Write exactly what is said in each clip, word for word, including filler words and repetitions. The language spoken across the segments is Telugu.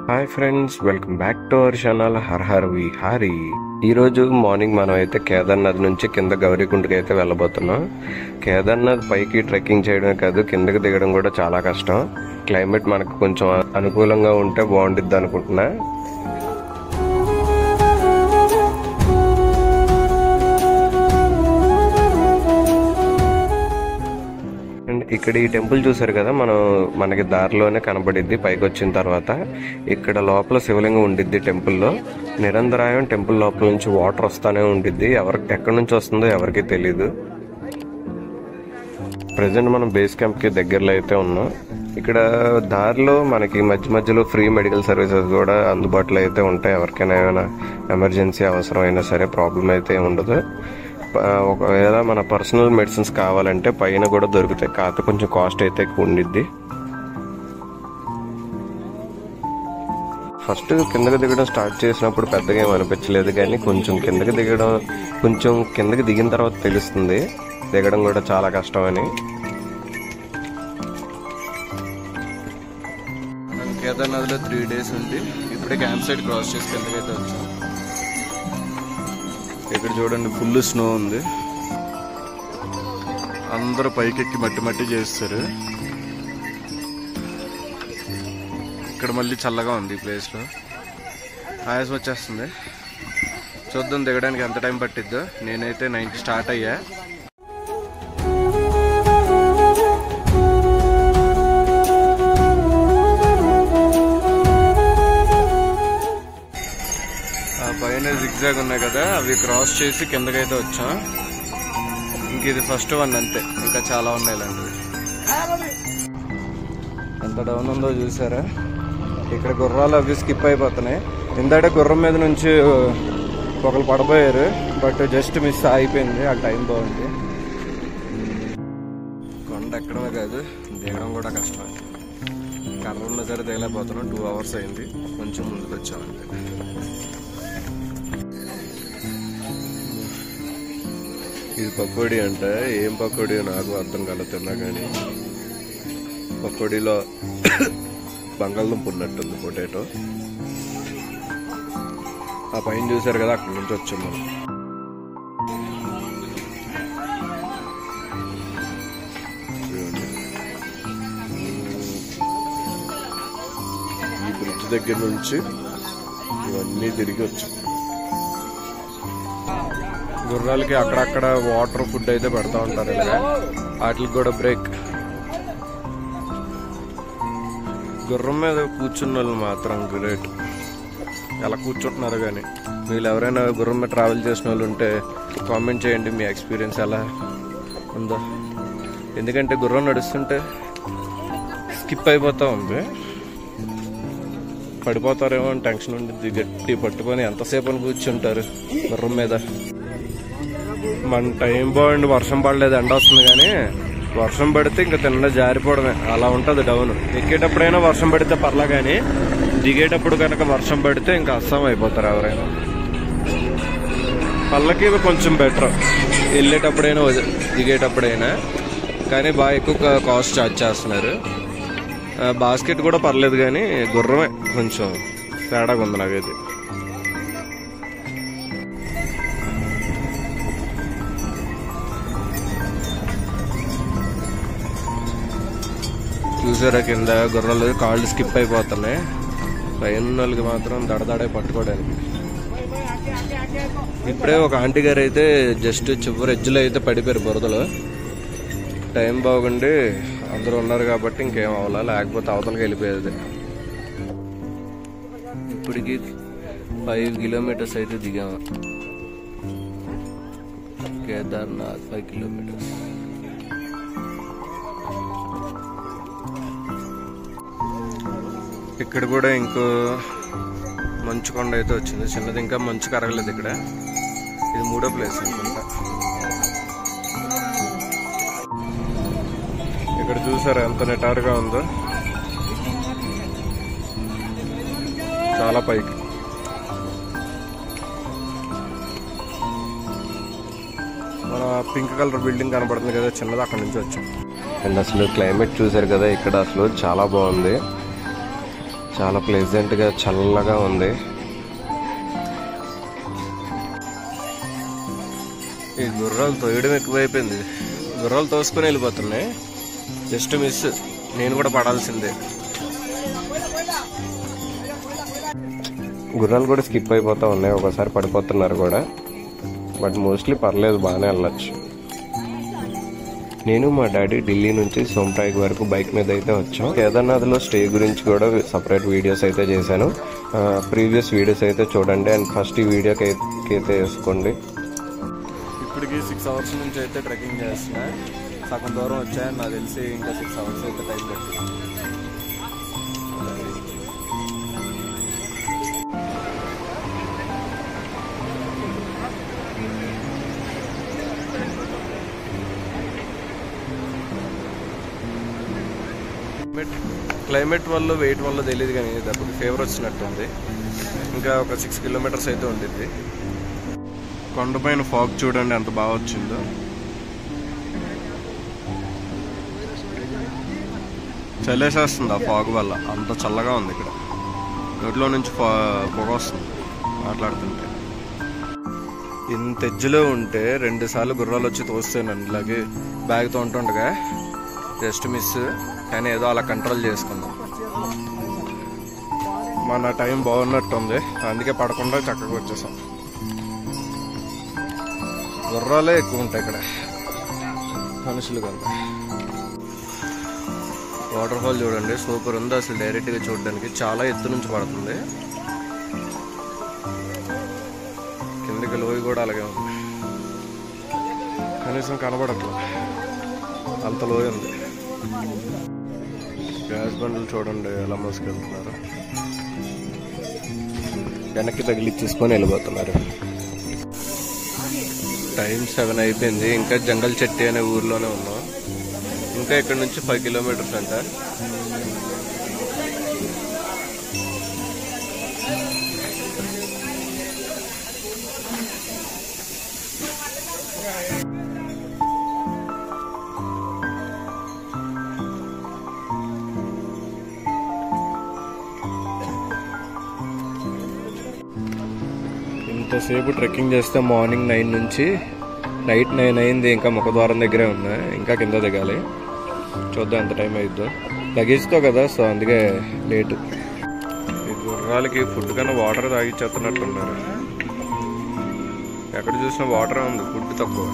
Hi friends, welcome back to our channel Har Har Vihari. ఈ రోజు మార్నింగ్ మనం అయితే కేదార్నాథ్ నుంచి కింద గౌరీకుంటకి అయితే వెళ్ళబోతున్నాం. కేదార్నాథ్ పైకి ట్రెక్కింగ్ చేయడమే కాదు, కిందకి దిగడం కూడా చాలా కష్టం. క్లైమేట్ మనకు కొంచెం అనుకూలంగా ఉంటే బాగుంటుంది అనుకుంటున్నా. ఇక్కడ ఈ టెంపుల్ చూసారు కదా, మనం మనకి దారిలోనే కనబడిద్ది. పైకి వచ్చిన తర్వాత ఇక్కడ లోపల శివలింగం ఉండిద్ది టెంపుల్లో. నిరంతరాయం టెంపుల్ లోపల నుంచి వాటర్ వస్తానే ఉండిద్ది. ఎవరి ఎక్కడి నుంచి వస్తుందో ఎవరికి తెలీదు. ప్రజెంట్ మనం బేస్ క్యాంప్ కి దగ్గరలో అయితే ఉన్నాం. ఇక్కడ దారిలో మనకి మధ్య మధ్యలో ఫ్రీ మెడికల్ సర్వీసెస్ కూడా అందుబాటులో అయితే ఉంటాయి. ఎవరికైనా ఏమైనా ఎమర్జెన్సీ అవసరం అయినా సరే ప్రాబ్లం అయితే ఉండదు. ఒకవేళ మన పర్సనల్ మెడిసిన్స్ కావాలంటే పైన కూడా దొరుకుతాయి, కాకపోతే కొంచెం కాస్ట్ అయితే ఎక్కువ ఉండిద్ది. ఫస్ట్ కిందకి దిగడం స్టార్ట్ చేసినప్పుడు పెద్దగా ఏం అనిపించలేదు, కానీ కొంచెం కిందకి దిగడం కొంచెం కిందకి దిగిన తర్వాత తెలుస్తుంది దిగడం కూడా చాలా కష్టమని. కేదార్నాథ్లో త్రీ డేస్ ఉంది. ఇప్పుడే క్యాంప్ సైట్ క్రాస్ చేసి కిందకైతే వచ్చాం. ఇక్కడ చూడండి, ఫుల్ స్నో ఉంది. అందరూ పైకెక్కి మట్టి మట్టి చేస్తారు. ఇక్కడ మళ్ళీ చల్లగా ఉంది ఈ ప్లేస్లో. ఆయాసం వచ్చేస్తుంది. చూద్దాం దిగడానికి ఎంత టైం పట్టిద్దో. నేనైతే నైన్కి స్టార్ట్ అయ్యా. పైన జిగ్జాగ్ ఉన్నాయి కదా, అవి క్రాస్ చేసి కిందకైతే వచ్చాం. ఇంక ఇది ఫస్ట్ వన్ అంతే, ఇంకా చాలా ఉన్నాయి ఇలాంటివి. ఎంత డౌన్ ఉందో చూసారా. ఇక్కడ గుర్రాలు అవి స్కిప్ అయిపోతున్నాయి. ఇందాక గుర్రం మీద నుంచి ఒకరు పడిపోయారు, బట్ జస్ట్ మిస్ అయిపోయింది. ఆ టైం బాగుంది. కొండ ఎక్కడమే కాదు, దిగడం కూడా కష్టం. కర్ర ఉన్న సరే దిగలేకపోతున్నాం. టూ అవర్స్ అయింది, కొంచెం ముందుకు వచ్చామంటే. ఇది పకోడీ అంట. ఏం పకోడీ నాకు అర్థం కాలే, తిన్నా కానీ పకోడీలో బంగాళదుంప ఉన్నట్టుంది, పొటాటో. ఆ పైన చూసారు కదా, అక్కడి నుంచి వచ్చాం మనం. ఈ బ్రిడ్జ్ దగ్గర నుంచి ఇవన్నీ తిరిగి వచ్చాం. గుర్రాలకి అక్కడక్కడ వాటర్ ఫుడ్ అయితే పెడతా ఉంటారు. ఇలాగా వాటికి కూడా బ్రేక్. గుర్రం మీద కూర్చున్న వాళ్ళు మాత్రం గ్రేట్. ఎలా కూర్చుంటున్నారు కానీ. మీరు ఎవరైనా గుర్రం మీద ట్రావెల్ చేసిన వాళ్ళు ఉంటే కామెంట్ చేయండి, మీ ఎక్స్పీరియన్స్ ఎలా ఉందో. ఎందుకంటే గుర్రం నడుస్తుంటే స్కిప్ అయిపోతూ ఉంది. పడిపోతారేమో అని టెన్షన్ ఉండి గట్టి పట్టుకొని ఎంతసేపు అని కూర్చుంటారు గుర్రం మీద. మన టైం బాగుండి, వర్షం పడలేదు, ఎండ వస్తుంది. కానీ వర్షం పడితే ఇంకా తిన్న జారిపోవడమే, అలా ఉంటుంది డౌన్. ఎక్కేటప్పుడైనా వర్షం పడితే పర్లా, కానీ దిగేటప్పుడు కనుక వర్షం పడితే ఇంకా అస్సాం అయిపోతారు ఎవరైనా. పళ్ళకి కొంచెం బెటర్ వెళ్ళేటప్పుడైనా దిగేటప్పుడైనా, కానీ బాగా ఎక్కువ కాస్ట్ ఛార్జ్ చేస్తున్నారు. బాస్కెట్ కూడా పర్లేదు, కానీ గుర్రమే కొంచెం తేడాగా ఉంది నాకైతే. చూసారా కింద గుర్రాలు కాళ్ళు స్కిప్ అయిపోతున్నాయి. పైన వాళ్ళకి మాత్రం దడదడే పట్టుకోవడానికి. ఇప్పుడే ఒక ఆంటీ గారు అయితే జస్ట్ చివరి ఎడ్జ్లో అయితే పడిపోయారు బురదలో. టైం బాగుండి అందరూ ఉన్నారు కాబట్టి ఇంకేం అవ్వాలా, లేకపోతే అవతలకి వెళ్ళిపోయేది. ఇప్పటికి ఫైవ్ కిలోమీటర్స్ అయితే దిగాము. Kedarnath five kilometres. ఇక్కడ కూడా ఇంకో మంచు కొండ అయితే వచ్చింది, చిన్నది. ఇంకా మంచు కరగలేదు ఇక్కడ. ఇది మూడో ప్లేస్ అనుకుంటా. ఇక్కడ చూసారా ఎంత నిటారుగా ఉందో, చాలా పైకి. మన పింక్ కలర్ బిల్డింగ్ కనబడుతుంది కదా చిన్నది, అక్కడ నుంచి వచ్చాం. అండ్ అసలు క్లైమేట్ చూసారు కదా, ఇక్కడ అసలు చాలా బాగుంది. చాలా ప్లెజెంట్గా చల్లగా ఉంది. ఈ గుర్రాలు తోయడం ఎక్కువైపోయింది. గుర్రాలు తోసుకొని వెళ్ళిపోతున్నాయి. జస్ట్ మిస్, నేను కూడా పడాల్సిందే. గుర్రాలు కూడా స్కిప్ అయిపోతూ ఉన్నాయి, ఒకసారి పడిపోతున్నారు కూడా. బట్ మోస్ట్లీ పర్లేదు, బాగానే వెళ్ళచ్చు. నేను మా డాడీ ఢిల్లీ నుంచి సోంప్రాయ్ వరకు బైక్ మీద అయితే వచ్చాం. కేదార్నాథ్లో స్టే గురించి కూడా సపరేట్ వీడియోస్ అయితే చేశాను. ప్రీవియస్ వీడియోస్ అయితే చూడండి అండ్ ఫస్ట్ ఈ వీడియోకి అయితే వేసుకోండి. ఇప్పటికి సిక్స్ అవర్స్ నుంచి అయితే ట్రెక్కింగ్ చేస్తున్నా. సగం దూరం వచ్చాయని నాకు తెలిసి ఇంకా సిక్స్ అవర్స్ అయితే టైం పట్టింది. క్లైమేట్ వల్ల వెయిట్ వల్ల తెలియదు కానీ దెబ్బకి ఫీవర్ వచ్చినట్టుంది. ఇంకా ఒక సిక్స్ కిలోమీటర్స్ అయితే ఉండిద్ది. కొండపైన ఫాగ్ చూడండి ఎంత బాగా వచ్చిందో. చలేసేస్తుంది ఆ ఫాగ్ వల్ల, అంత చల్లగా ఉంది. ఇక్కడ నోట్లో నుంచి పొగ వస్తుంది మాట్లాడుతుంటే. ఇంత ఎజ్జులో ఉంటే రెండు సార్లు గుర్రాలు వచ్చి తోస్తానండి. ఇలాగే బ్యాగ్తో ఉంటుండగా జస్ట్ మిస్, కానీ ఏదో అలా కంట్రోల్ చేసుకున్నాం. మన టైం బాగున్నట్టుంది, అందుకే పడకుండా చక్కగా వచ్చేసాం. గుర్రాలే ఎక్కువ ఉంటాయి ఇక్కడ, మనుషులు కనుక. వాటర్ ఫాల్ చూడండి, సూపర్ ఉంది అసలు. డైరెక్ట్గా చూడడానికి చాలా ఎత్తు నుంచి పడుతుంది. కిందకి లోయ కూడా అలాగే ఉంది, కనీసం కనబడట్లేదు, అంత లోయ ఉంది. గ్యాస్ బండ్లు చూడండి ఎలా మోసుకెళ్తున్నారు. వెనక్కి తగిలిచ్చేసుకొని వెళ్ళిపోతున్నారు. టైం సెవెన్ అయిపోయింది. ఇంకా జంగల్ చెట్టి అనే ఊర్లోనే ఉన్నాం. ఇంకా ఇక్కడ నుంచి ఫైవ్ కిలోమీటర్స్ అంట. ఇంతసేపు ట్రెక్కింగ్ చేస్తే మార్నింగ్ నైన్ నుంచి నైట్ నైన్ అయింది. ఇంకా ముఖద్వారం దగ్గరే ఉన్నా, ఇంకా కింద దిగాలి. చూద్దాం ఎంత టైం అయిద్దో. లగేజ్తో కదా, సో అందుకే లేటు. ఈ గుర్రాలకి ఫుడ్ కన్నా వాటర్ తాగిచ్చేస్తున్నట్టున్నారు. ఎక్కడ చూసినా వాటర్ ఉంది, ఫుడ్ తక్కువ.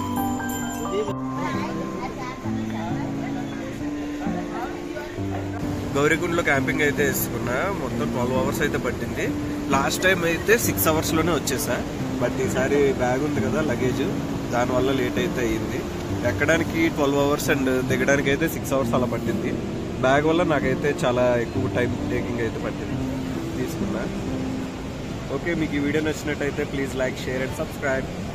గౌరీకుండలో క్యాంపింగ్ అయితే వేసుకున్నా. మొత్తం ట్వెల్వ్ అవర్స్ అయితే పట్టింది. లాస్ట్ టైం అయితే సిక్స్ అవర్స్లోనే వచ్చేసా. బట్ ఈసారి బ్యాగ్ ఉంది కదా, లగేజ్, దానివల్ల లేట్ అయితే అయ్యింది. ఎక్కడానికి ట్వెల్వ్ అవర్స్ అండ్ దిగడానికి అయితే సిక్స్ అవర్స్ అలా పట్టింది. బ్యాగ్ వల్ల నాకైతే చాలా ఎక్కువ టైం టేకింగ్ అయితే పట్టింది, తీసుకున్నా. ఓకే, మీకు ఈ వీడియో నచ్చినట్టయితే please like, share and subscribe.